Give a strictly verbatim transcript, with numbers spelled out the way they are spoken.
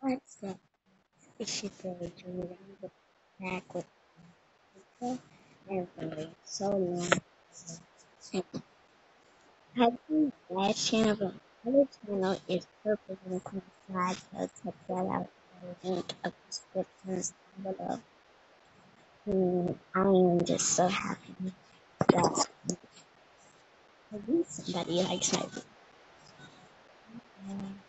What's that? It should go to the back with people and for so long. I think that channel, but other channel is purple and inside, so check that out. The link of descriptions below. And I am just so happy that somebody likes my video.